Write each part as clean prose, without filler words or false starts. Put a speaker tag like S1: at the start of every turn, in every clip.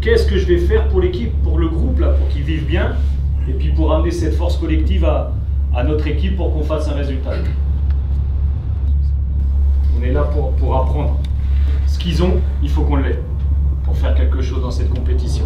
S1: qu'est-ce que je vais faire pour l'équipe, pour le groupe, là, pour qu'ils vivent bien, et puis pour amener cette force collective à notre équipe pour qu'on fasse un résultat. On est là pour apprendre. Ce qu'ils ont, il faut qu'on l'ait, pour faire quelque chose dans cette compétition.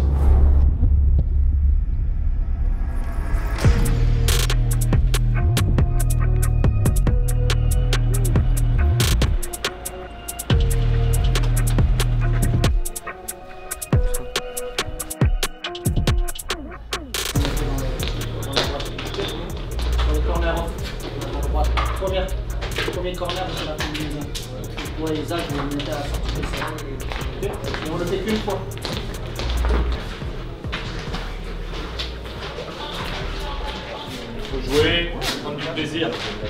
S2: Premier corner, c'est la combinaison. Ouais, Isaac, vous le mettez à la sortie de ça. Et on le fait qu'une fois.
S1: Il faut jouer, prendre du plaisir.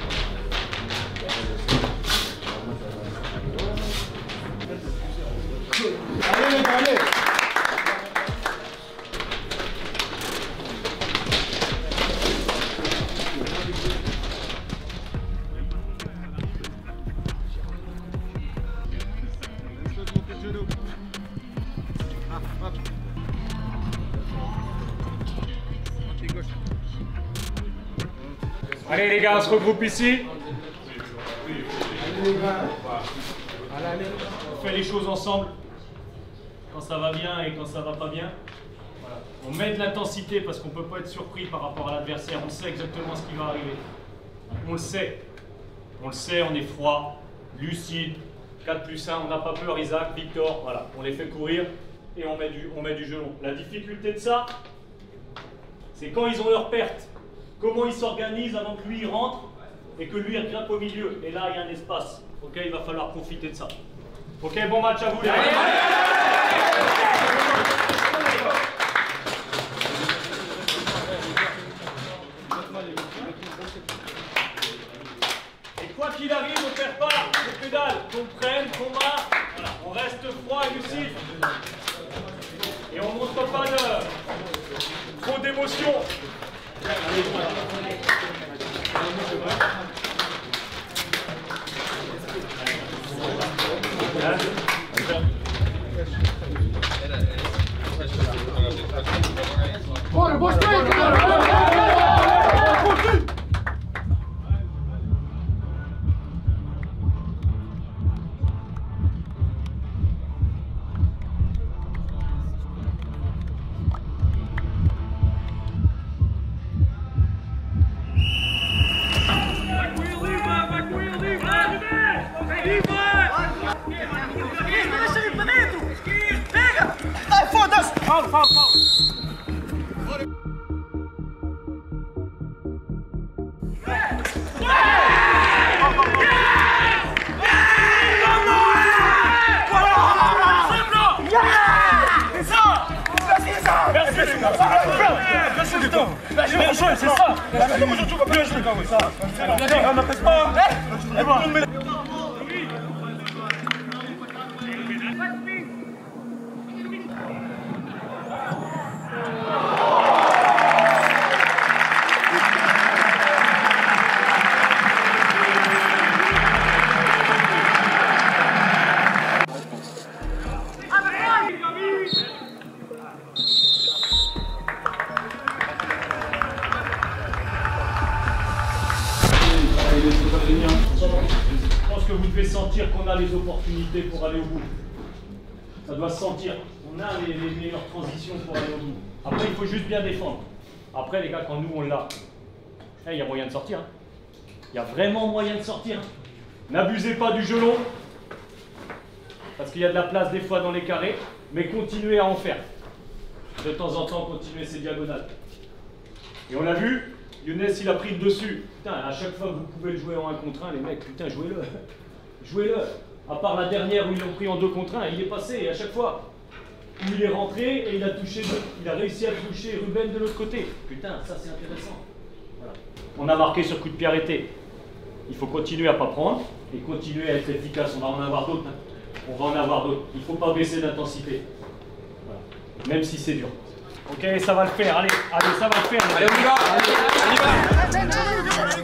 S3: Allez, allez.
S1: Allez les gars, on se regroupe ici. On fait les choses ensemble. Quand ça va bien et quand ça va pas bien. Voilà. On met de l'intensité parce qu'on ne peut pas être surpris par rapport à l'adversaire. On sait exactement ce qui va arriver. On le sait. On le sait, on est froid, lucide, 4+1, on n'a pas peur, Isaac, Victor, voilà. On les fait courir et on met du gelon. La difficulté de ça, c'est quand ils ont leur perte. Comment il s'organise avant que lui il rentre et que lui il grimpe au milieu. Et là il y a un espace. Ok, il va falloir profiter de ça. Ok, bon match à vous les gars. Et quoi qu'il arrive, on ne perd pas les pédales. Qu'on prenne, qu'on marque. Voilà. On reste froid et lucide. Et on ne montre pas trop d'émotion.
S3: Bora, bora,
S2: Fala, fala, fala.
S3: C'est ça. Bien joué, quand même. Ça. On n'appelle pas.
S1: Je pense que vous devez sentir qu'on a les opportunités pour aller au bout. Ça doit se sentir. On a les meilleures transitions pour aller au bout. Après, il faut juste bien défendre. Après, les gars, quand nous, on l'a, il y a moyen de sortir. Il y a vraiment moyen de sortir. N'abusez pas du gelon. Parce qu'il y a de la place des fois dans les carrés. Mais continuez à en faire. De temps en temps, continuez ces diagonales. Et on l'a vu, Younes, il a pris le dessus. Putain, à chaque fois que vous pouvez le jouer en 1 contre 1, les mecs, putain, jouez-le. Jouez-le. À part la dernière où ils l'ont pris en 2 contre 1, il est passé. Et à chaque fois où il est rentré et il a touché, il a réussi à toucher Ruben de l'autre côté. Putain, ça c'est intéressant. Voilà. On a marqué sur coup de pied arrêté. Il faut continuer à ne pas prendre et continuer à être efficace. On va en avoir d'autres. Hein. On va en avoir d'autres. Il ne faut pas baisser d'intensité. Voilà. Même si c'est dur. Ok, ça va le faire. Allez, allez, ça va le faire.
S3: Allez, on y va. On y va.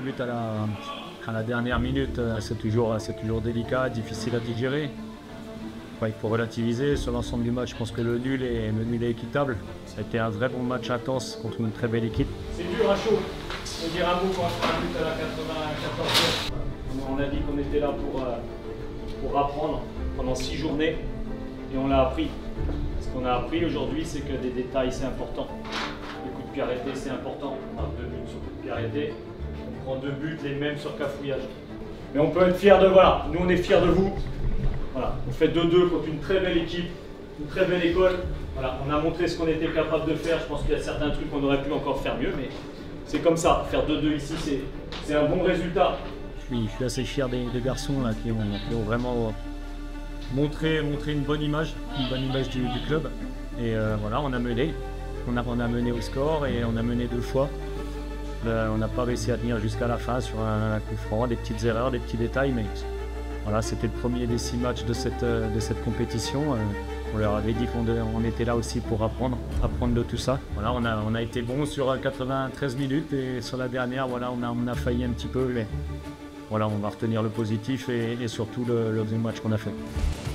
S4: but à la dernière minute, c'est toujours délicat, difficile à digérer. Il faut relativiser. Sur l'ensemble du match, je pense que le nul est équitable. Ça a été un vrai bon match intense contre une très belle équipe.
S1: C'est dur à chaud. On dire un mot quand on fait un but à la 94e. On a dit qu'on était là pour apprendre pendant 6 journées et on l'a appris. Ce qu'on a appris aujourd'hui, c'est que des détails, c'est important. Les coups de pied arrêtés, c'est important. On marque 2 buts sur coups de pied arrêtés. On prend 2 buts, les mêmes sur cafouillage. Mais on peut être fiers de, voilà, nous on est fiers de vous. Voilà, on fait 2-2 contre une très belle équipe, une très belle école. Voilà, on a montré ce qu'on était capable de faire. Je pense qu'il y a certains trucs qu'on aurait pu encore faire mieux, mais c'est comme ça. Faire 2-2 ici, c'est un bon résultat.
S4: Je suis assez fier des garçons là, qui ont vraiment montré une bonne image du club. Et voilà, on a mené. On a mené au score et on a mené 2 fois. On n'a pas réussi à tenir jusqu'à la fin sur un coup franc, des petites erreurs, des petits détails, mais voilà, c'était le premier des 6 matchs de cette compétition. On leur avait dit qu'on était là aussi pour apprendre de tout ça. Voilà, on a été bon sur 93 minutes et sur la dernière, voilà, on a failli un petit peu. Mais voilà, on va retenir le positif et surtout le deuxième match qu'on a fait.